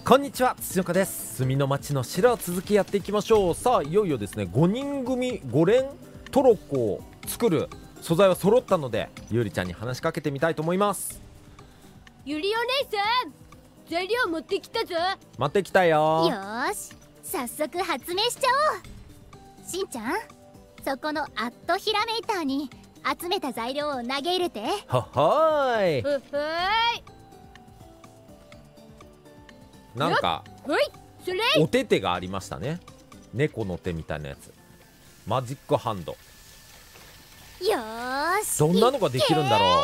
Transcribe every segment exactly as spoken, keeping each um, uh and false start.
こんにちは、土岡です。墨の町の城、続きやっていきましょう。さあ、いよいよですね、ごにん組ご連トロッコを作る素材は揃ったので、ゆりちゃんに話しかけてみたいと思います。 ゆりお姉さん、材料持ってきたぞ。 待ってきたよ。 よーし、早速発明しちゃおう。しんちゃん、そこのアットヒラメーターに集めた材料を投げ入れて。 ははーい。 ははなんかーい。はい、それ。 お手手がありましたね。猫の手みたいなやつ。マジックハンド。 よーし、 どんなのができるんだろう。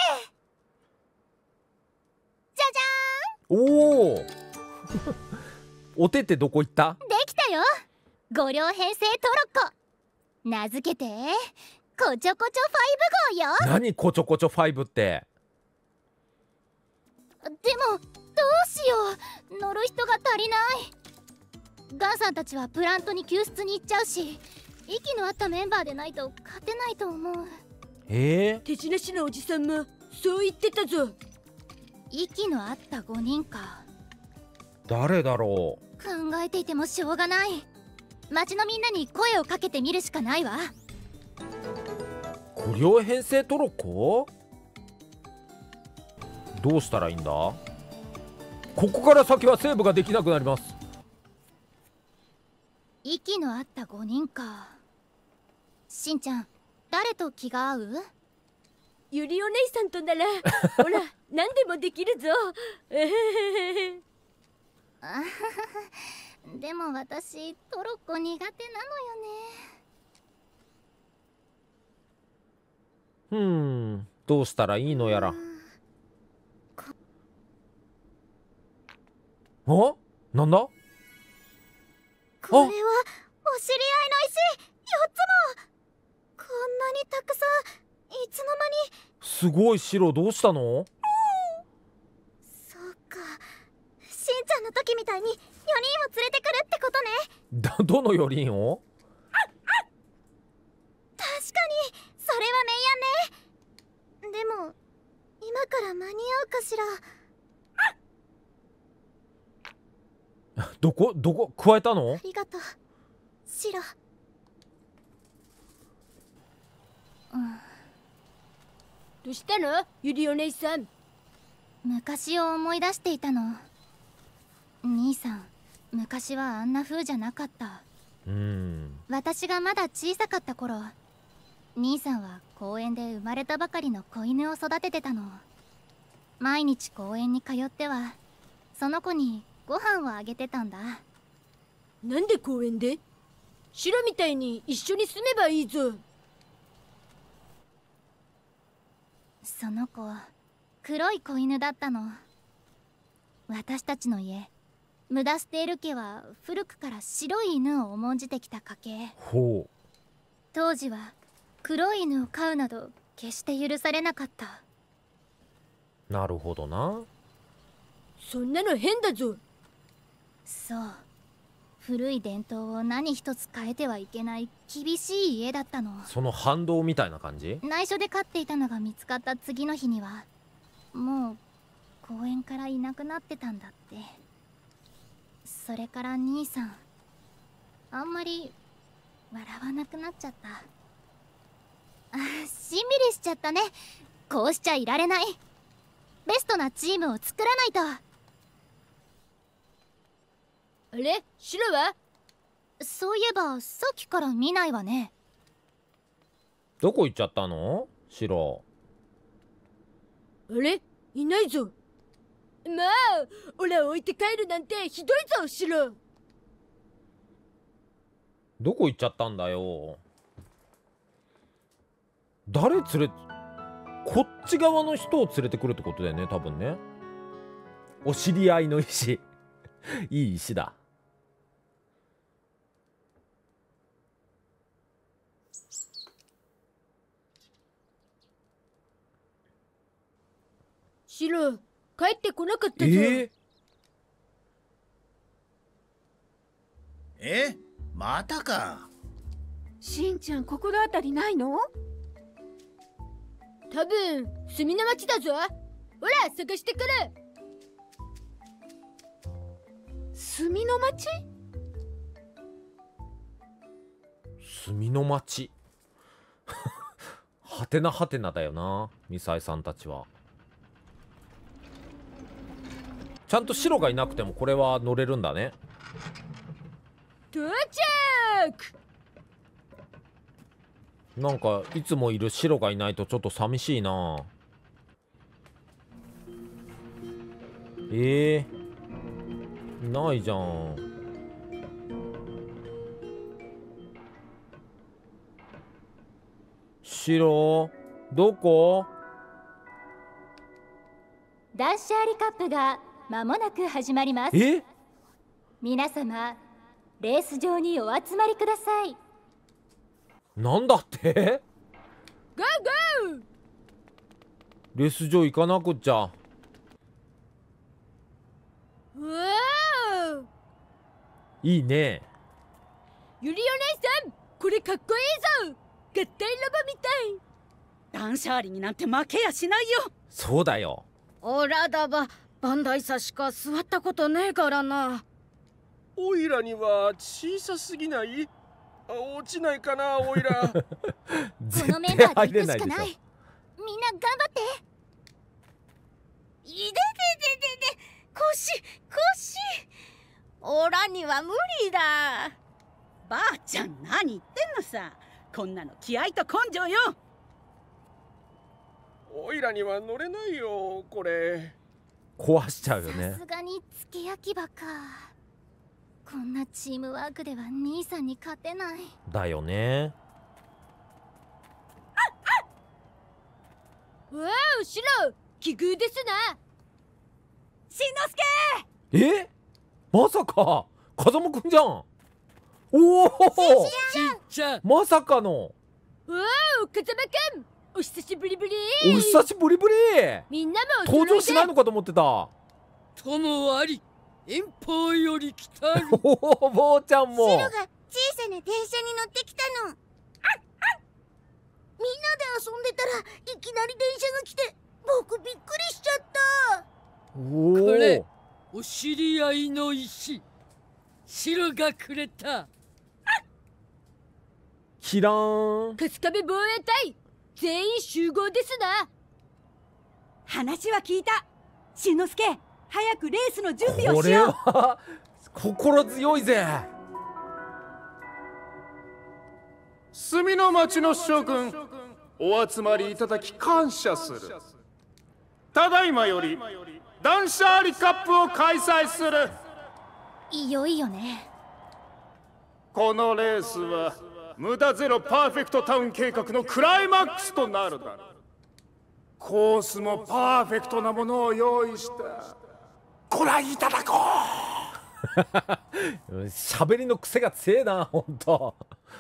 じゃじおおお手手どこ行った？ ゃーん、できたよ。ご両編成トロッコ、名付けてこちょこちょファイブ号よ。 何こちょこちょファイブって。 でもどうしよう、乗る人が足りない。ガンさんたちはプラントに救出に行っちゃうし、息の合ったメンバーでないと勝てないと思う。 えー、 手品師のおじさんもそう言ってたぞ。 息の合ったごにんか。 誰だろう。 考えていてもしょうがない。町のみんなに声をかけてみるしかないわ。 ご両編成トロッコ？どうしたらいいんだ？ここから先はセーブができなくなります。 息の合ったごにんか。しんちゃん、誰と気が合う？ ゆりお姉さんとならほら何でもできるぞ。 あはははでも私トロッコ苦手なのよね。 ふーん、どうしたらいいのやら。あ、なんだ？ これはお知り合いの石よっつも。こんなにたくさん、いつの間に。 すごい。白どうしたの？ そうか、しんちゃんの時みたいによにんを連れてくるってことね。 だ、どのよりんを？ 確かにそれは名案ね。でも今から間に合うかしら。 どこどこ加えたの？ ありがとう、シロ。うん、 どうしたのゆりお姉さん？ 昔を思い出していたの。兄さん、昔はあんな風じゃなかった。 うーん、 私がまだ小さかった頃、兄さんは公園で生まれたばかりの子犬を育ててたの。毎日公園に通ってはその子にご飯をあげてたんだ。 なんで公園で？シロみたいに一緒に住めばいいぞ。 その子、黒い子犬だったの。私たちの家、ムダステール家は古くから白い犬を重んじてきた家系。 ほ当時は黒い犬を飼うなど決して許されなかった。 う。なるほどな。 そんなの変だぞ。 そう、古い伝統を何一つ変えてはいけない厳しい家だったの。 その反動みたいな感じ？ 内緒で飼っていたのが見つかった次の日にはもう公園からいなくなってたんだって。それから兄さん、あんまり笑わなくなっちゃった。あ、しんみりしちゃったね。こうしちゃいられない。ベストなチームを作らないと。 あれ、シロは？ そういえばさっきから見ないわね。 どこ行っちゃったの？白。 あれ、いないぞ。まあ、オラ置いて帰るなんてひどいぞ、シロ。 どこ行っちゃったんだよ。誰連れ、こっち側の人を連れてくるってことだよね、多分ね。お知り合いの石いい石だ。 シロ、帰ってこなかったぞ。 えー、 え、またか。 しんちゃん、心当たりないの？ 多分墨の町だぞ。ほら、探してくる。 墨の町？ 墨の町はてなはてなだよな、ミサイさんたちは。ちゃんと白がいなくてもこれは乗れるんだね。 到着。 なんかいつもいる白がいないとちょっと寂しいな。えー、いないじゃん。白どこ？ ダンシャーリカップが間もなく始まります。 え？ 皆様レース場にお集まりください。 なんだって？ ゴーゴー。 レース場行かなくっちゃ。 わー。 いいね。 ゆりお姉さん、これかっこいいぞ。合体ロボみたい。 断捨離になんて負けやしないよ。 そうだよ。 オラだば、バンダイサしか座ったことねえからな。 おいらには小さすぎない？落ちないかな、おいら。 こ絶のメンバ対入れーで行くしかない。 ないでしょ。 みんな頑張って。 いででででで、腰腰。オラには無理だ。ばあちゃん、何言ってんのさ。こんなの気合と根性よ。 おいらには乗れないよ、これ。 壊しちゃうよさねす。がに付け焼き場か。こんなチームワークでは兄さんに勝てない。 だよね。 わー、シロ、奇遇ですな。 しんのすけ。 え？まさか風間くんじゃん。おお、 ちゃん。 まさかの。 わー、風間くん、お久しぶりぶり。 お久しぶりぶり。 みんなも登場しないのかと思ってた。 ともあり遠方より来たる。 おお、坊ちゃんも。 シロが小さな電車に乗ってきたの。みんなで遊んでたらいきなり電車が来て、僕びっくりしちゃった。 おこれお。 お知り合いの石、白がくれた。 キラーン。 春日部防衛隊、全員集合ですな。 話は聞いた。しんのすけ、早くレースの準備これをしよう。 は心強いぜ。 墨の町の諸君、お集まりいただき感謝する。ただいまより断捨離カップを開催する。 いよいよね。 このレースは無駄ゼロパーフェクトタウン計画のクライマックスとなるだろう。コースもパーフェクトなものを用意した。ご覧いただこう。喋りの癖が強えな、ほんと。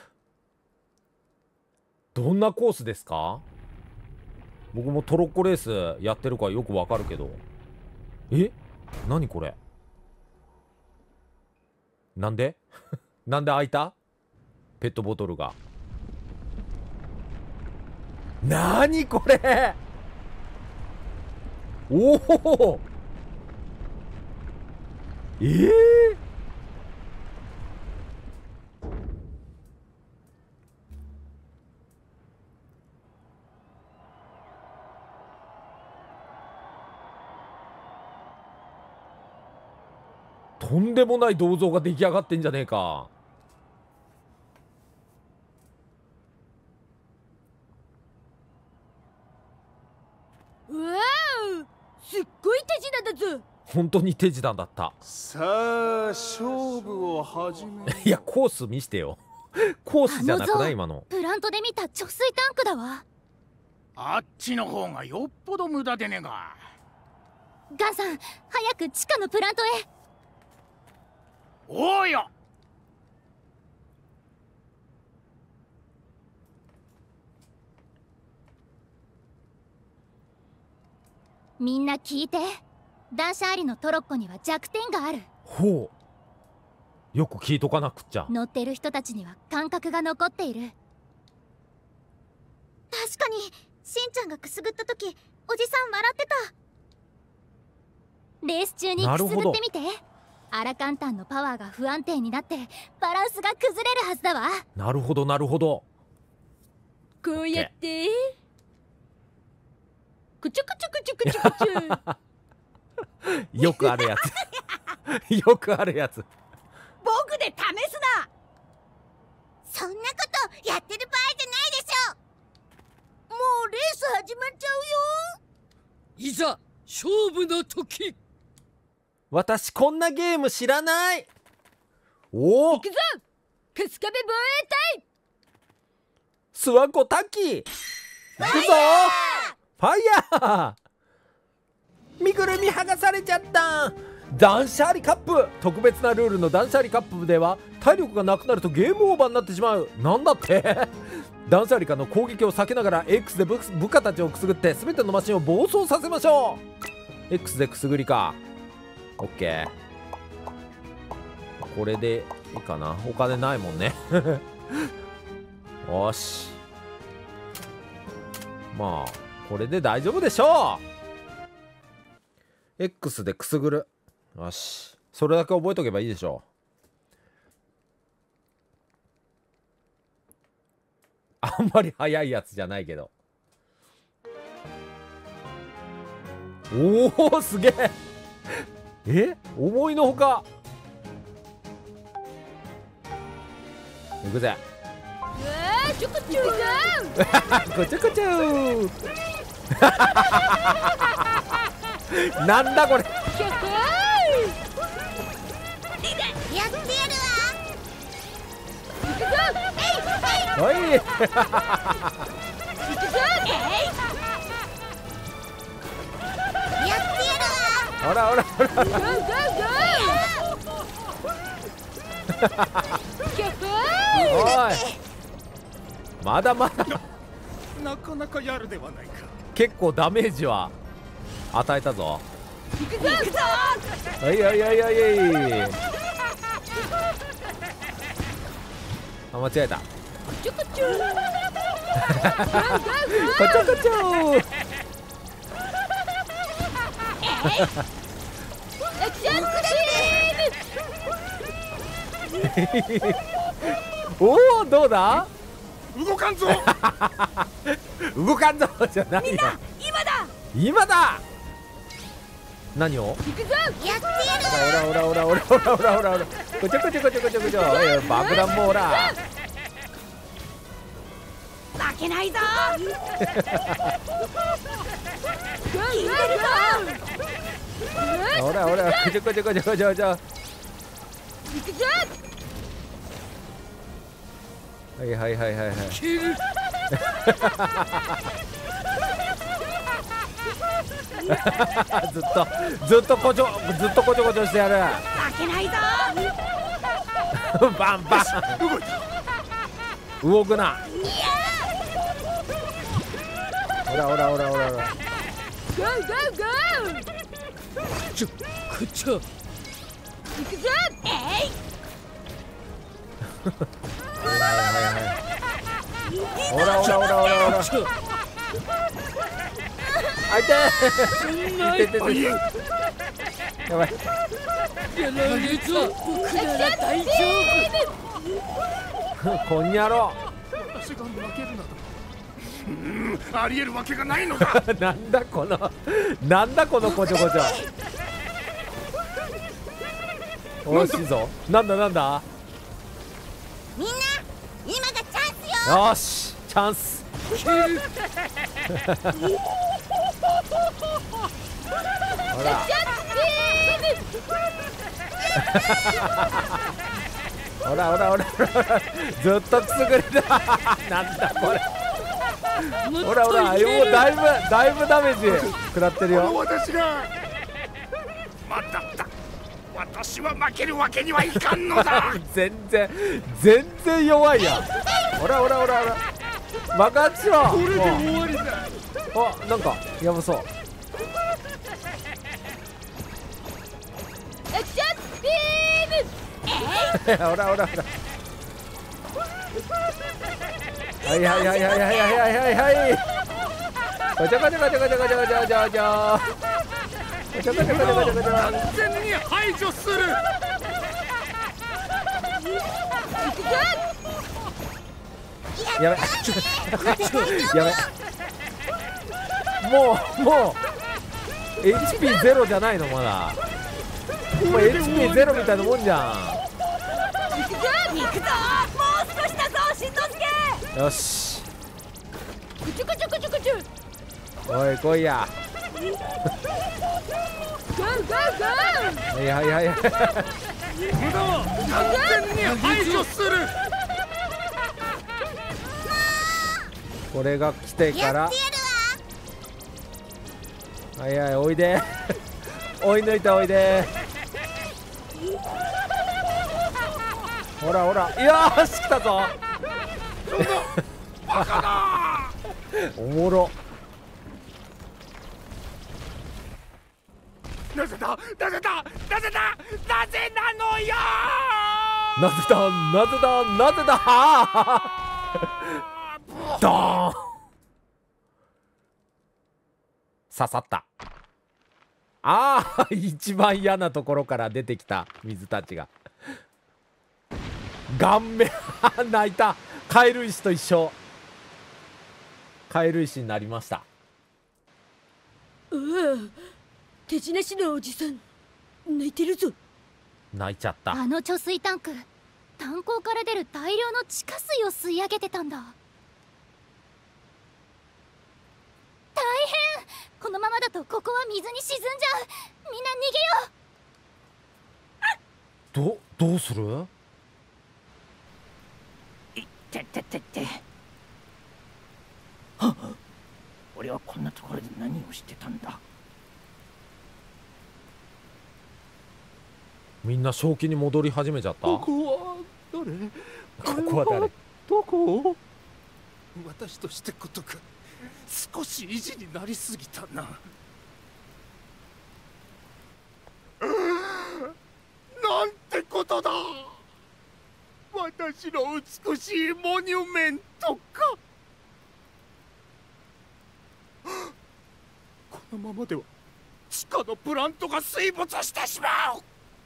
どんなコースですか？僕もトロッコレースやってるからよくわかるけど。え？何これ？なんでなんで開いた？ペットボトルが。なにこれ？おお、えー、とんでもない銅像が出来上がってんじゃねえか。 わー、すっごい手品だぞ。 本当に手品だった。 さあ勝負を始め。 いや、コース見してよ。コースじゃなくない？今のプラントで見た貯水タンクだわ。 あっちの方がよっぽど無駄でねが。 ガンさん、早く地下のプラントへ。 おうよ。 みんな聞いて。断捨離のトロッコには弱点がある。 ほう、よく聞いとかなくっちゃ。 乗ってる人たちには感覚が残っている。確かにしんちゃんがくすぐった時、おじさん笑ってた。レース中にくすぐってみて。 アラカンタンのパワーが不安定になってバランスが崩れるはずだわ。 なるほどなるほど。 こうやってくちゅくちゅくちゅくちゅくちゅよくあるやつよくあるやつ。 僕で試すな。 そんなことやってる場合じゃないでしょ。 もうレース始まっちゃうよ。 いざ勝負の時。 私こんなゲーム知らない。おお、 行くぞ春日部防衛隊。 諏訪湖滝行くぞ。ファイヤー。身ぐるみ剥がされちゃった。断捨離カップ。特別なルールの断捨離カップでは体力がなくなるとゲームオーバーになってしまう。なんだって断捨離かの攻撃を避けながら X で部部下たちをくすぐって全てのマシンを暴走させましょう。 X でくすぐりか。 OK。 これでいいかな。お金ないもんねよし、まあこれで大丈夫でしょう。 X でくすぐる。よし、それだけ覚えとけばいいでしょう。あんまり速いやつじゃないけど。おお、すげええ、思いのほか。いくぜ。 うわー、ちょこちょここちょこちょなんだこれ。 やってやるわ。はいやってやるわ。 ほらほらほらほらおい、まだまだなかなかやるではないか。 結構ダメージは与えたぞ。 行くぞ。 はいはいはいはいはい。あ、間違えた。 こちょこちょこちょこちょアクションおお、どうだ。 動かんぞ動かんぞじゃないよ。 今だ今だ。何を。 行くぞ。 やってやるわ。 ほらほらほらほらほらほらほらほら、こちょこちょこちょこちょこちょ。おい、爆弾もほら。 負けないぞ。 ほらほら、こちょこちょこちょこちょこちょ。 行くぞ。 はいはいはいはいはい。ずっとずっとこちょずっとこちょこちょしてやる。 負けないぞ。 バンバン。動くな。ほらほらほらほらほら。 ゴーゴーゴー。 ちょこちょ。 行くぞ。えい。 はいはいはい。ほらほらほらほらほら。あいてー。いててて。やばい。 やられぞ。僕なら大丈こんにゃろ。 私が負けるなどうーん、ありえるわけがないのだなんだこのなんだこのこちょこちょ。惜しいぞ。なんだなんだ。 みんな今がチャンスよ。 よし、チャンス。ほらほらほらほらほら、ずっとくすぐりだなんだこれ。ほらほら、もうだいぶだいぶダメージ食らってるよ。 私がまただ。私は負けるわけにはいかんのだ全然全然弱いやん。ほらほらほらほら、爆発しろ。 これで終わりだ。 あ、なんかやばそう。 アクションビーム。 ほらほらほら。はいはいはいはいはいはいはいはい。こちょこちょこちょこちょこちょこちょこちょ。 完全に排除する。 やべやべもうもう エイチピーゼロ じゃないのまだ。もう エイチピーゼロ みたいなもんじゃん。 行くぞ行くぞ、もう少しだぞしんのすけ。 よし、 こちょこちょこちょこちょ。 おい来いや。 ゴーゴーゴー。 はいはいはい無駄は完全に排除する。 これが来てからはいはいおいで追い抜いておいで。ほらほら、よーし来たぞおもろ。 なぜだなぜだなぜだなぜなのよ。 なぜだなぜだなぜだドーン刺さった。ああ一番嫌なところから出てきた水たちが顔面泣いた。カエル石と一緒。カエル石になりました。 ああ、手品師のおじさん泣いてるぞ。 泣いちゃった。 あの貯水タンク、炭鉱から出る大量の地下水を吸い上げてたんだ。大変、このままだとここは水に沈んじゃう。みんな逃げよう。 どどうする？ いってってってって。はっ、俺はこんなところで何をしてたんだ。 みんな正気に戻り始めちゃった。 ここは誰？ ここは誰？ どこ？私としてことか少し意地になりすぎたな。なんてことだ。私の美しいモニュメントか。このままでは地下のプラントが水没してしまう。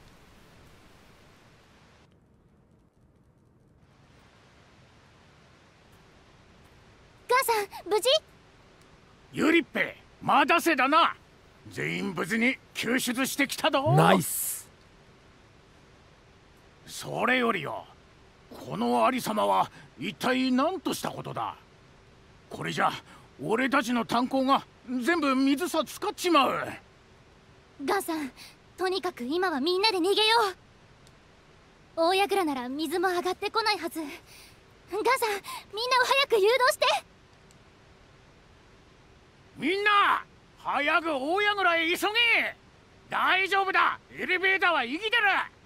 母さん無事？ ユリッペ、まだせだな。全員無事に救出してきたぞ。 ナイス。 それよりよ、このありさまは一体何としたことだ。これじゃ俺たちの炭鉱が全部水さ使っちまう。 ガンさん、とにかく今はみんなで逃げよう。大櫓なら水も上がってこないはず。ガンさん、みんなを早く誘導して。 みんな早く大櫓へ急げ。大丈夫だ、エレベーターは生きてる。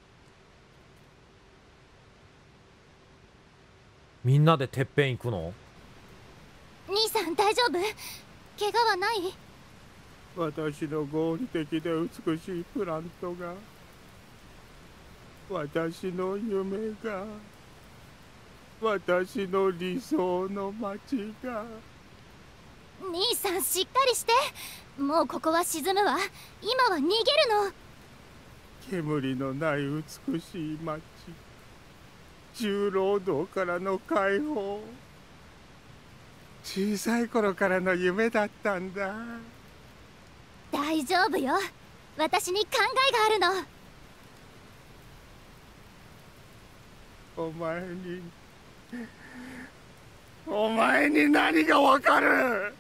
みんなでてっぺん行くの？ 兄さん大丈夫？怪我はない？ 私の合理的で美しいプラントが、私の夢が、私の理想の街が。 兄さんしっかりして。もうここは沈むわ。今は逃げるの。 煙のない美しい街、重労働からの解放、小さい頃からの夢だったんだ。 大丈夫よ、私に考えがあるの。お前にお前に何がわかる？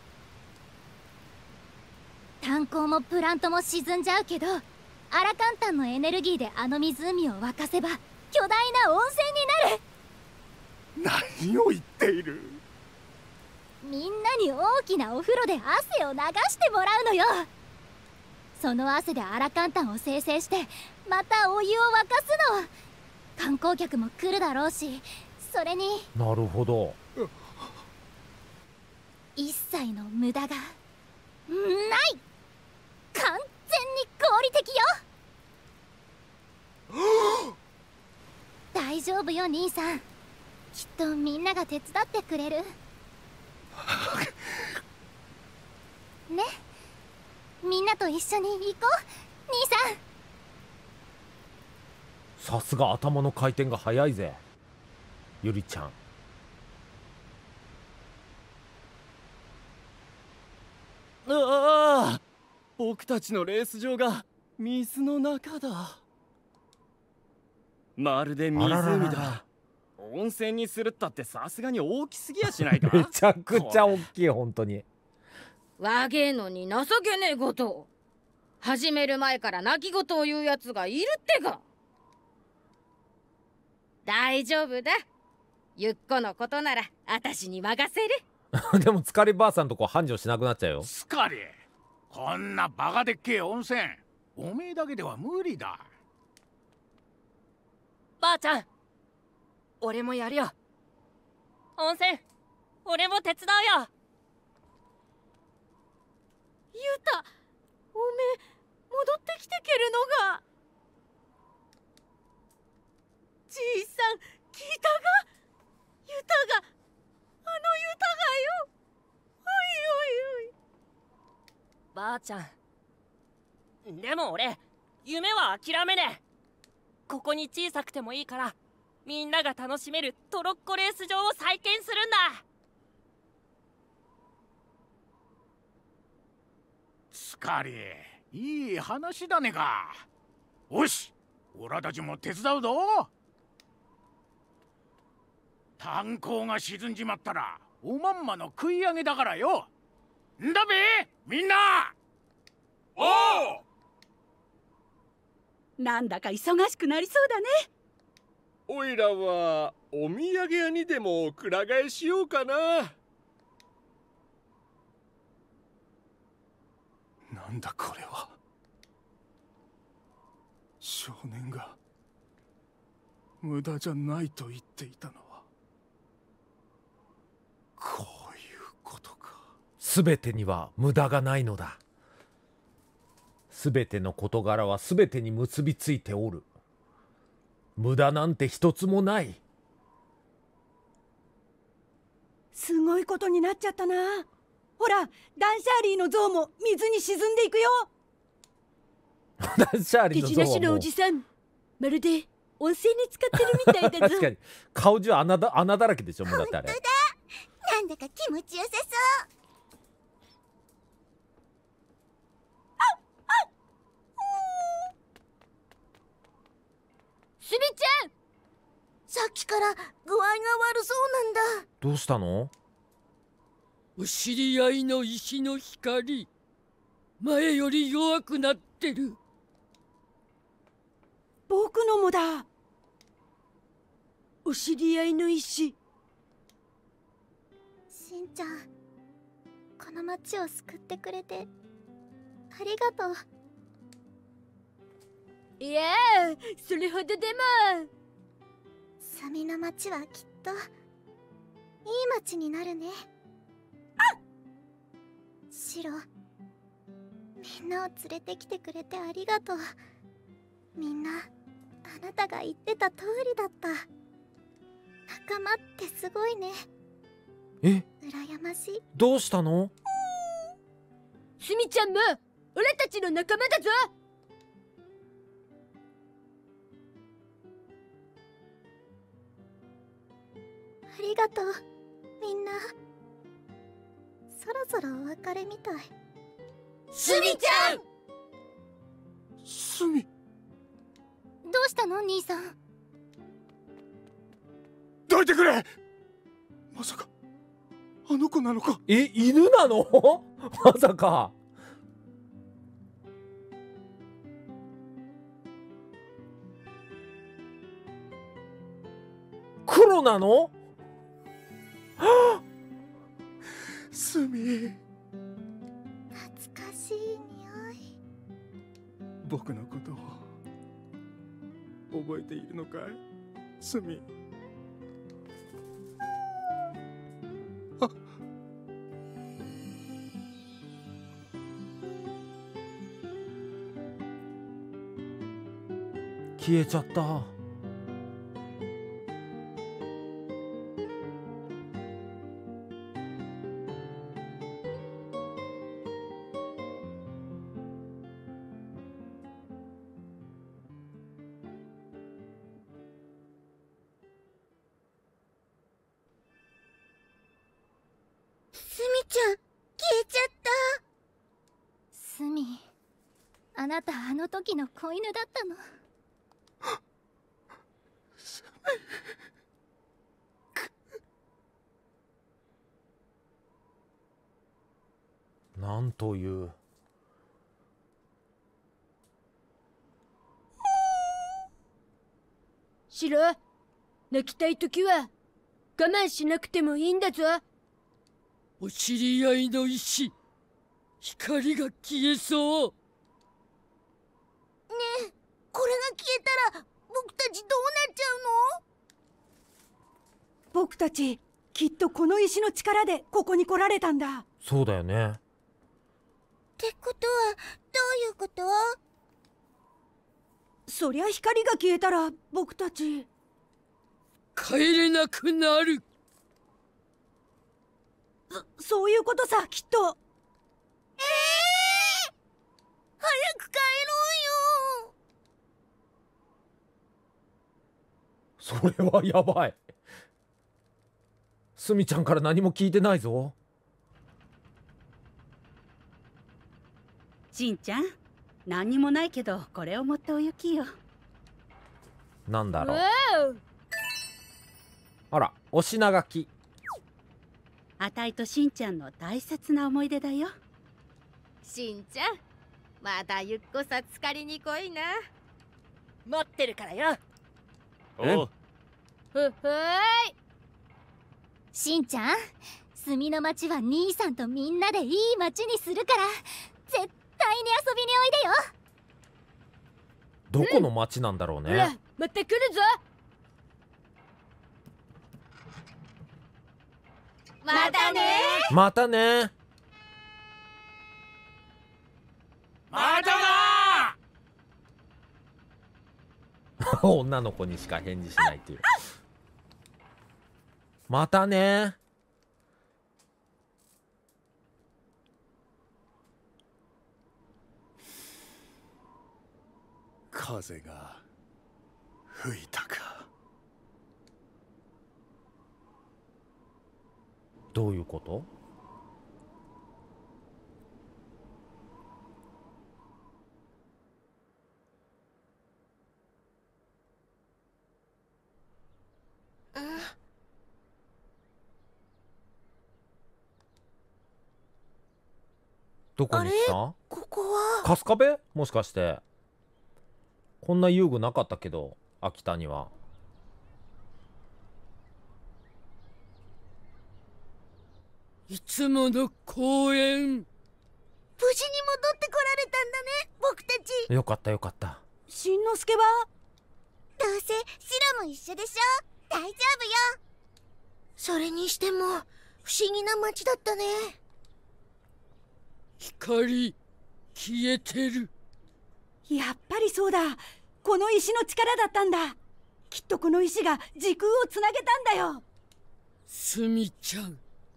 炭鉱もプラントも沈んじゃうけど、アラカンタンのエネルギーであの湖を沸かせば巨大な温泉になる。 何を言っている？ みんなに大きなお風呂で汗を流してもらうのよ。その汗でアラカンタンを生成してまたお湯を沸かすの。観光客も来るだろうし、それになるほど、 一切の無駄がない。完全に合理的よ。大丈夫よ兄さん、きっとみんなが手伝ってくれるね。 みんなと一緒に行こう兄さん。 さすが頭の回転が速いぜゆりちゃん。 ああ、僕たちのレース場が水の中だ。まるで湖だ。 あらららら温泉にするったってさすがに大きすぎやしないか。 めちゃくちゃ大きい本当に。 わげえのに情けねえことを。始める前から泣き言を言うやつがいるってか。大丈夫だ。ゆっこのことならあたしに任せる。 でも疲ればあさんとこ繁盛しなくなっちゃうよ。 スカリ、こんなバカでっけえ温泉おめえだけでは無理だ。 ばあちゃん、俺もやるよ。温泉俺も手伝うよ。 ゆうた、おめえ戻ってきてけるのが。じいさん聞いたが、ゆうたが、あのゆうたがよ。おいおいおい。 ばあちゃん、でも俺夢は諦めねえ。ここに小さくてもいいからみんなが楽しめるトロッコレース場を再建するんだ。 スカリ、いい話だねか。おし、オラたちも手伝うぞ。炭鉱が沈んじまったらおまんまの食い上げだからよ。んだべみんな。 おお、 なんだか忙しくなりそうだね。 おいらはお土産屋にでもくら替えしようかな。 なんだこれは。少年が無駄じゃないと言っていたのはこういうことか。 すべてには無駄がないのだ。すべての事柄はすべてに結びついておる。無駄なんて一つもない。 すごいことになっちゃったな。ほら、ダンシャーリーの像も水に沈んでいくよ。 ダンシャーリーの像はもう手品師のおじさん、まるで温泉に浸かってるみたいだぞ。 確かに顔中穴だ穴だらけでしょ。もうだってあれ。 なんだか気持ちよさそう。 すみちゃん、 さっきから具合が悪そうなんだ。 どうしたの？ お知り合いの石の光、前より弱くなってる。 僕のもだ。お知り合いの石。 しんちゃん、この町を救ってくれてありがとう。 いやー、それほどでも。 墨の町はきっといい町になるね。シロ、みんなを連れてきてくれてありがとう。みんなあなたが言ってた通りだった。仲間ってすごいね。 え、 羨ましい。 どうしたの？ すみちゃんも俺たちの仲間だぞ。 ありがとうみんな。そろそろお別れみたい。 すみちゃん。 すみ、 どうしたの兄さん。 どいてくれ。まさかあの子なのか。 え、犬なの？まさか。黒なの？ すみ、 懐かしい匂い。 僕のことを覚えているのかい、すみ。あ、 消えちゃった。 ちゃん消えちゃった。スミ、あなたあの時の子犬だったの。 なんという。 シロ、泣きたいときは我慢しなくてもいいんだぞ。お知り合いの石、光が消えそう。ねえ、これが消えたら僕たちどうなっちゃうの？ 僕たちきっとこの石の力でここに来られたんだ。 そうだよね。 ってことはどういうこと？ そりゃ光が消えたら僕たち帰れなくなる。 そそういうことさ、きっと。 ええー、早く帰ろうよ。 それはやばい。スミちゃんから何も聞いてないぞ。 しんちゃん、何もないけどこれを持ってお行きよ。 なんだろう。あら、お品書き。 あたいとしんちゃんの大切な思い出だよ。 しんちゃん、またゆっこさつかりに来いな。 待ってるからよ。 おう。 ふふーい。しんちゃん、墨の町は兄さんとみんなでいい町にするから絶対に遊びにおいでよ。 どこの町なんだろうね。 ほら、また来るぞ。 またね。 またね。 またな女の子にしか返事しないっていう。またね。 風が吹いたか。 どういうこと？どこに来た？ ここは春日部？もしかして。こんな遊具なかったけど、秋田には。 いつもの公園。 無事に戻ってこられたんだね、僕たち。 よかったよかった。 しんのすけは？ どうせシロも一緒でしょ。大丈夫よ。それにしても不思議な街だったね。 光消えてる。 やっぱりそうだ。この石の力だったんだ。きっとこの石が時空をつなげたんだよ。 スミちゃん。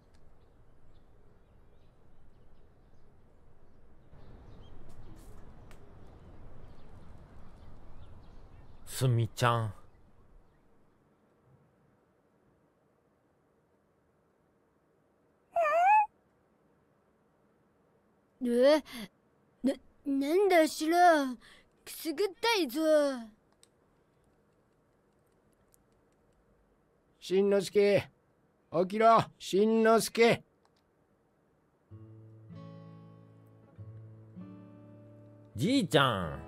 すみちゃん。 え、な、なんだしら。くすぐったいぞ。 しんのすけ、起きろ、しんのすけ。 じいちゃん。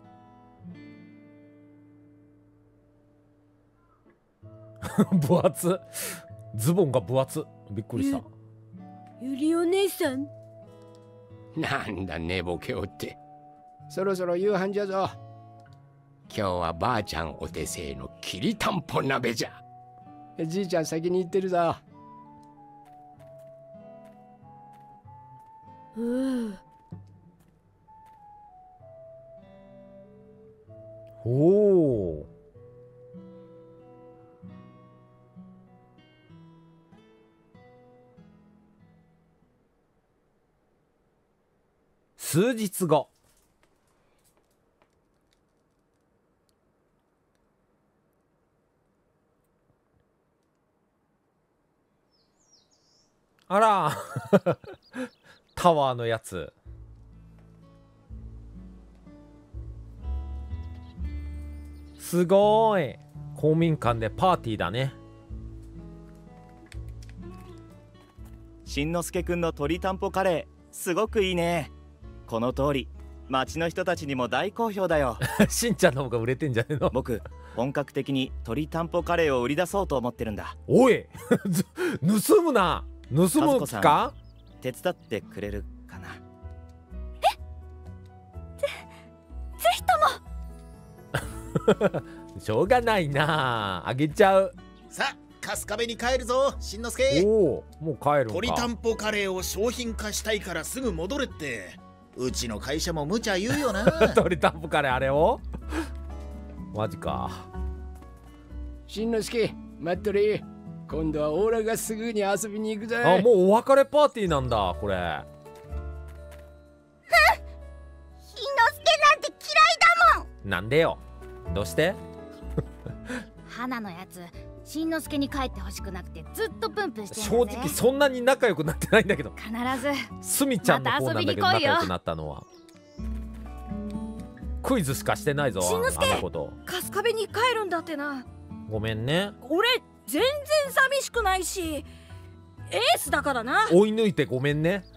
分厚。ズボンが分厚。びっくりした。 ゆりお姉さん。 なんだ寝ぼけおって。そろそろ夕飯じゃぞ。今日はばあちゃんお手製のきりたんぽ鍋じゃ。じいちゃん先に行ってるぞ。 うんおお。数日後。 あらタワーのやつ。すごーい、公民館でパーティーだね。 しんのすけくんの鶏たんぽカレーすごくいいね。この通り町の人たちにも大好評だよ。 しんちゃんの方が売れてんじゃねえの。 僕本格的に鶏たんぽカレーを売り出そうと思ってるんだ。 おい盗むな。盗む気か。 手伝ってくれるかな。 えぜぜひともしょうがないな、あげちゃう。 さあ春日部に帰るぞ、しんのすけ。 おお、もう帰るんか。 鶏たんぽカレーを商品化したいからすぐ戻れって。うちの会社も無茶言うよな。 鶏たんぽカレーあれをマジか。 しんのすけ待っとれ。今度はオーラがすぐに遊びに行くぜ。 あ、もうお別れパーティーなんだこれ。 しんのすけなんて嫌いだもん。 なんでよ、どうして。 花のやつしんのすけに帰ってほしくなくてずっとプンプンしてる正直そんなに仲良くなってないんだけど。 必ずすみちゃんの方なんだけど、仲良くなったのは。クイズしかしてないぞ、 しんのすけあのこと。 春日部に帰るんだってな。 ごめんね。 俺全然寂しくないしエースだからな。 追い抜いてごめんね。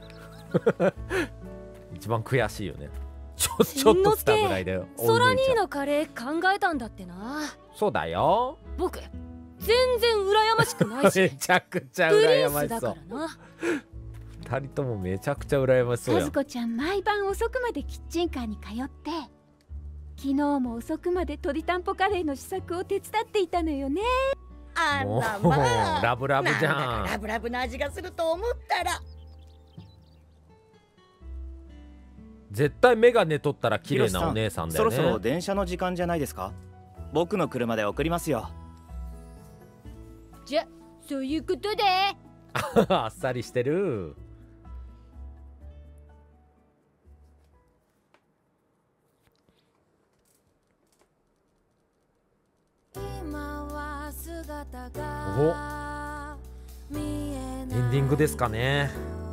一番悔しいよね。ちょちょっとしたぐらいだよ。 ソラ兄のカレー考えたんだってな。 そうだよ。 僕全然羨ましくないし。 めちゃくちゃ羨ましそう。 プリンスだからな。 二人ともめちゃくちゃ羨ましそうや。 和子ちゃん毎晩遅くまでキッチンカーに通って昨日も遅くまで鶏たんぽカレーの試作を手伝っていたのよね。 あもうらまあラブラブじゃん。 なんだかラブラブな味がすると思ったら。 絶対メガネ取ったら綺麗なお姉さんだよね。 そろそろ電車の時間じゃないですか。僕の車で送りますよ。 じゃそういうことで。 あっさりしてる。お、エンディングですかね。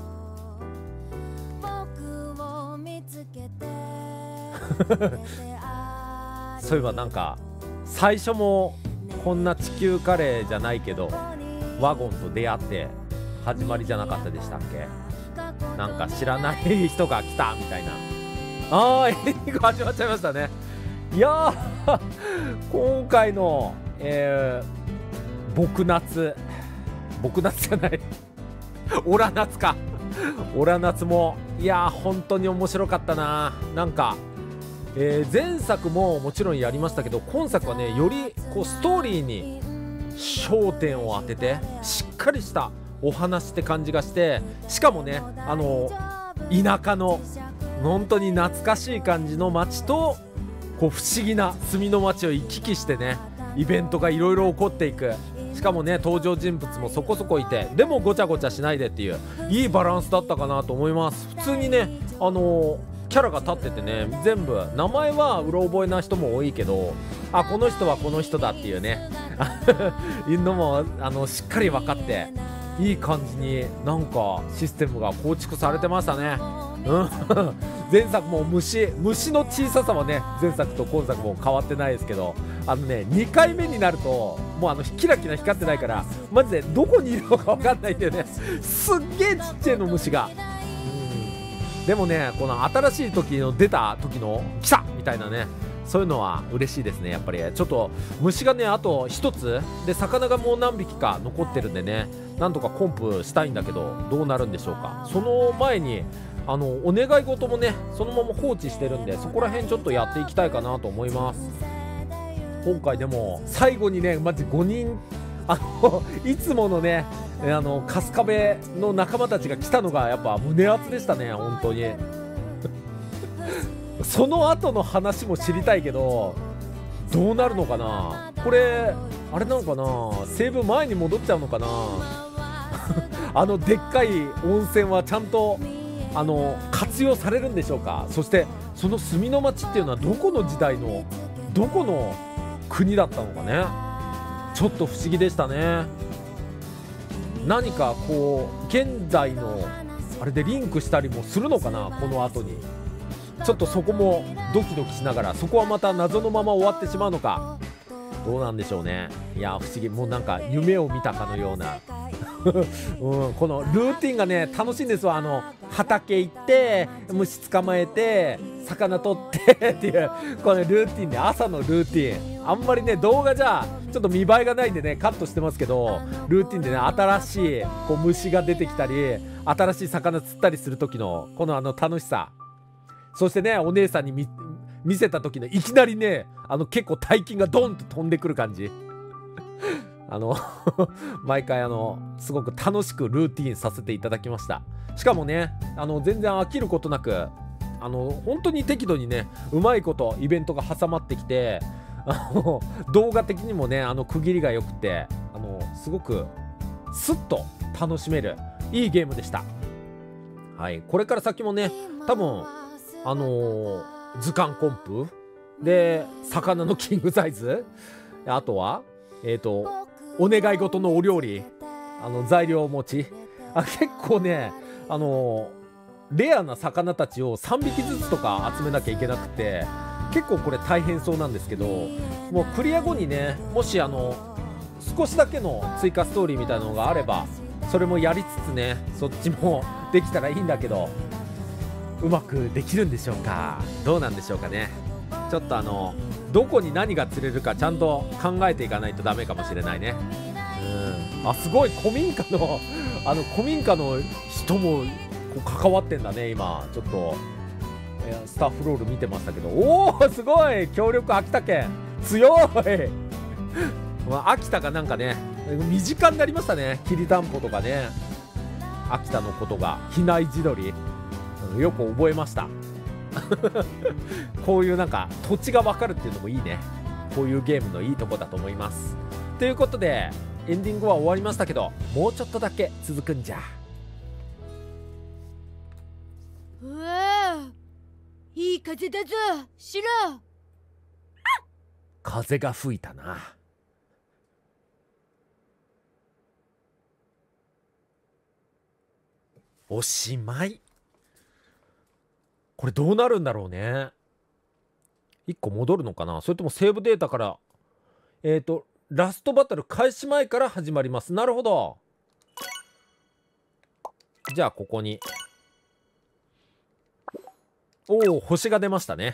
そういえばなんか最初もこんな地球カレーじゃないけどワゴンと出会って始まりじゃなかったでしたっけ。なんか知らない人が来たみたいな。あー、エンディング始まっちゃいましたね。いやー今回の、えー、僕夏僕夏じゃないオラ夏かオラ夏もいやー本当に面白かったな。なんか、えー、前作ももちろんやりましたけど今作はねよりこうストーリーに焦点を当ててしっかりしたお話って感じがして、しかもねあの田舎の本当に懐かしい感じの街とこう不思議な墨の街を行き来してねイベントがいろいろ起こっていく。しかもね登場人物もそこそこいてでもごちゃごちゃしないでっていういいバランスだったかなと思います。普通にねあのー、キャラが立っててね全部名前はうろ覚えな人も多いけどあこの人はこの人だっていうねいうのもあのしっかり分かっていい感じになんかシステムが構築されてましたね。うん前作も虫虫の小ささはね前作と今作も変わってないですけどあのねにかいめになるともうあのキラキラ光ってないからマジでどこにいるのか分かんないんだよねすっげえちっちゃいの虫が。うんでもねこの新しい時の出た時の来たみたいなねそういうのは嬉しいですね。やっぱりちょっと虫がねあと一つで魚がもう何匹か残ってるんでねなんとかコンプしたいんだけどどうなるんでしょうか。その前にあのお願い事もねそのまま放置してるんでそこら辺ちょっとやっていきたいかなと思います。今回でも最後にねマジごにんあのいつものねあの春日部の仲間たちが来たのがやっぱ胸熱でしたね本当にその後の話も知りたいけどどうなるのかなこれあれなのかなセーブ前に戻っちゃうのかなあのでっかい温泉はちゃんとあの活用されるんでしょうか。そしてその墨の町っていうのはどこの時代のどこの国だったのかねちょっと不思議でしたね。 何かこう現在のあれでリンクしたりもするのかな、この後に。ちょっとそこもドキドキしながら、そこはまた謎のまま終わってしまうのか、どうなんでしょうね。いや不思議、もうなんか夢を見たかのような、うん、このルーティンがね楽しいんですわ。あの畑行って虫捕まえて魚取ってっていうこのルーティンで、朝のルーティン、あんまりね動画じゃちょっと見栄えがないんでねカットしてますけど、ルーティンでね新しいこう虫が出てきたり新しい魚釣ったりする時のこのあの楽しさ、そしてねお姉さんに 見, 見せた時のいきなりねあの結構大金がドンと飛んでくる感じあの毎回あのすごく楽しくルーティンさせていただきました。しかもねあの全然飽きることなく、あの本当に適度にねうまいことイベントが挟まってきて、あの動画的にもねあの区切りが良くて、あのすごくスッと楽しめるいいゲームでした。はい、これから先もね多分あのー、図鑑コンプで魚のキングサイズ、あとはえっ、ー、とお願い事のお料理、あの材料持ち、あ結構ねあのー、レアな魚たちをさんびきずつとか集めなきゃいけなくて、結構これ大変そうなんですけど、もうクリア後にねもしあの少しだけの追加ストーリーみたいなのがあればそれもやりつつねそっちもできたらいいんだけど、うまくできるんでしょうか、どうなんでしょうかね。ちょっとあのどこに何が釣れるかちゃんと考えていかないとダメかもしれないね。うん、あすごい古民家のあの古民家の人もこう関わってんだね。今ちょっとスタッフロール見てましたけど、おおすごい協力秋田県強いまあ秋田がなんかね身近になりましたね。きりたんぽとかね秋田のことが比内地鶏よく覚えましたこういうなんか土地が分かるっていうのもいいね。こういうゲームのいいとこだと思います。ということでエンディングは終わりましたけど、もうちょっとだけ続くんじゃ。 うわいい風だぞシロ。 風が吹いたな。おしまい。これどうなるんだろうね。いっこ戻るのかな、それともセーブデータから。えっとラストバトル開始前から始まります。なるほど。じゃあここにおお星が出ましたね。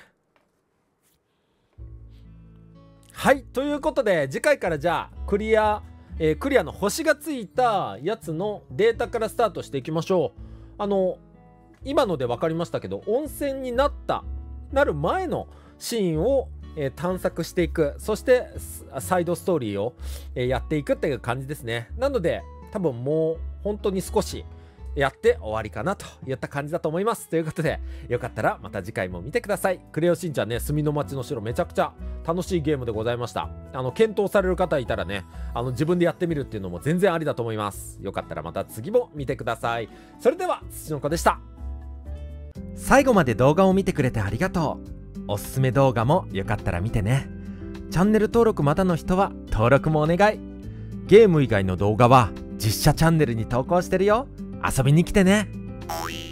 はいということで次回からじゃあクリア、えー、クリアの星がついたやつのデータからスタートしていきましょう。あの今ので分かりましたけど、温泉になったなる前のシーンを、えー、探索していく、そしてサイドストーリーを、えー、やっていくっていう感じですね。なので多分もう本当に少しやって終わりかなといった感じだと思います。ということでよかったらまた次回も見てください。クレヨンしんちゃんね、墨の町の城めちゃくちゃ楽しいゲームでございました。あの検討される方いたらね、あの自分でやってみるっていうのも全然ありだと思います。よかったらまた次も見てください。それでは土の子でした。最後まで動画を見てくれてありがとう。おすすめ動画もよかったら見てね。チャンネル登録まだの人は登録もお願い。ゲーム以外の動画は実写チャンネルに投稿してるよ。遊びに来てね。